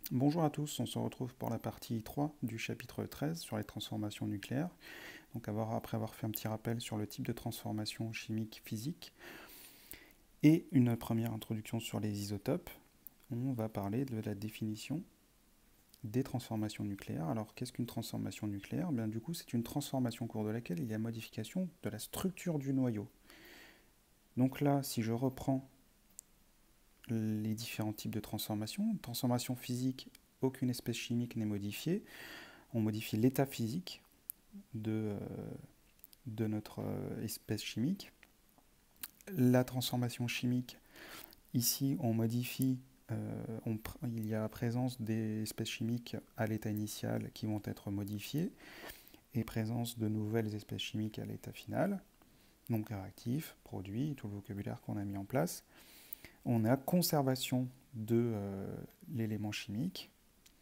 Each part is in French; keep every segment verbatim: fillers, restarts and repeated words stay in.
Bonjour à tous, on se retrouve pour la partie trois du chapitre treize sur les transformations nucléaires. Donc avoir, après avoir fait un petit rappel sur le type de transformation chimique physique et une première introduction sur les isotopes, on va parler de la définition des transformations nucléaires. Alors qu'est-ce qu'une transformation nucléaire? Bien, du coup, c'est une transformation au cours de laquelle il y a modification de la structure du noyau. Donc là, si je reprends les différents types de transformations, transformation physique, aucune espèce chimique n'est modifiée. On modifie l'état physique de, euh, de notre euh, espèce chimique. La transformation chimique, ici on modifie, euh, on, il y a présence des espèces chimiques à l'état initial qui vont être modifiées et présence de nouvelles espèces chimiques à l'état final, donc réactifs, produits, tout le vocabulaire qu'on a mis en place. On a conservation de euh, l'élément chimique,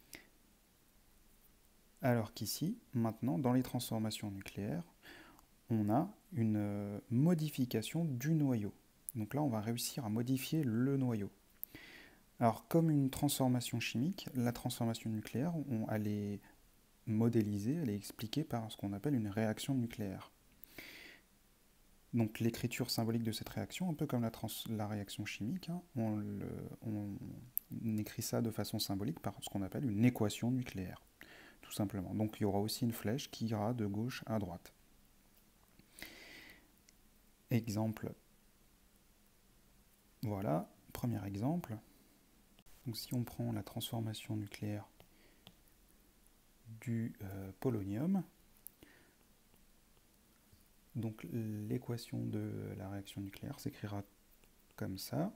alors qu'ici, maintenant, dans les transformations nucléaires, on a une euh, modification du noyau. Donc là, on va réussir à modifier le noyau. Alors, comme une transformation chimique, la transformation nucléaire, on, elle est modélisée, elle est expliquée par ce qu'on appelle une réaction nucléaire. Donc l'écriture symbolique de cette réaction, un peu comme la, trans, la réaction chimique, hein, on, le, on écrit ça de façon symbolique par ce qu'on appelle une équation nucléaire, tout simplement. Donc il y aura aussi une flèche qui ira de gauche à droite. Exemple. Voilà, premier exemple. Donc si on prend la transformation nucléaire du euh, polonium, donc l'équation de la réaction nucléaire s'écrira comme ça.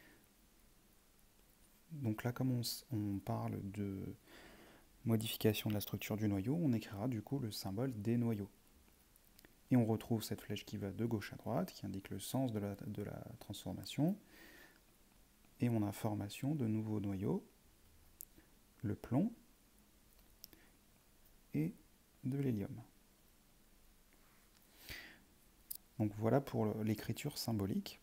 Donc là, comme on, on parle de modification de la structure du noyau, on écrira du coup le symbole des noyaux. Et on retrouve cette flèche qui va de gauche à droite, qui indique le sens de la, de la transformation. Et on a formation de nouveaux noyaux, le plomb et de l'hélium. Donc voilà pour l'écriture symbolique.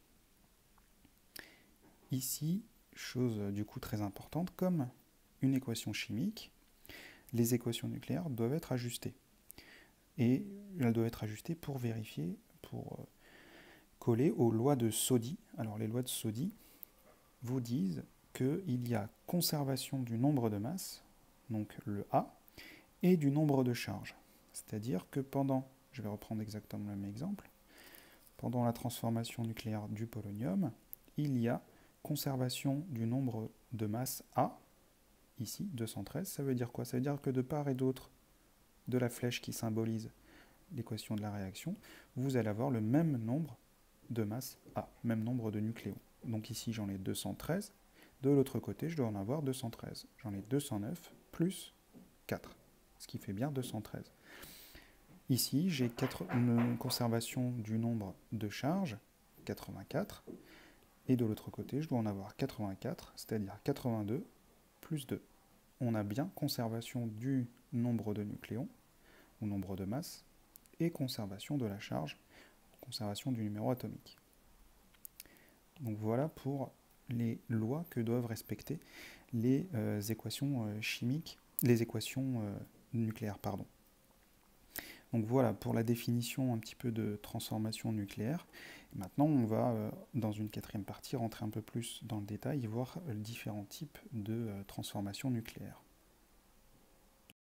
Ici, chose du coup très importante, comme une équation chimique, les équations nucléaires doivent être ajustées. Et elles doivent être ajustées pour vérifier, pour coller aux lois de Soddy. Alors les lois de Soddy vous disent qu'il y a conservation du nombre de masse, donc le A, et du nombre de charges. C'est-à-dire que pendant, je vais reprendre exactement le même exemple, pendant la transformation nucléaire du polonium, il y a conservation du nombre de masse A, ici, deux cent treize. Ça veut dire quoi? Ça veut dire que de part et d'autre de la flèche qui symbolise l'équation de la réaction, vous allez avoir le même nombre de masse A, même nombre de nucléons. Donc ici, j'en ai deux cent treize. De l'autre côté, je dois en avoir deux cent treize. J'en ai deux cent neuf plus quatre, ce qui fait bien deux cent treize. Ici, j'ai une conservation du nombre de charges, quatre-vingt-quatre, et de l'autre côté, je dois en avoir quatre-vingt-quatre, c'est-à-dire quatre-vingt-deux plus deux. On a bien conservation du nombre de nucléons, ou nombre de masses, et conservation de la charge, conservation du numéro atomique. Donc voilà pour les lois que doivent respecter les euh, équations euh, chimiques, les équations euh, nucléaires, pardon. Donc voilà pour la définition un petit peu de transformation nucléaire. Maintenant, on va, euh, dans une quatrième partie, rentrer un peu plus dans le détail et voir euh, différents types de euh, transformation nucléaire.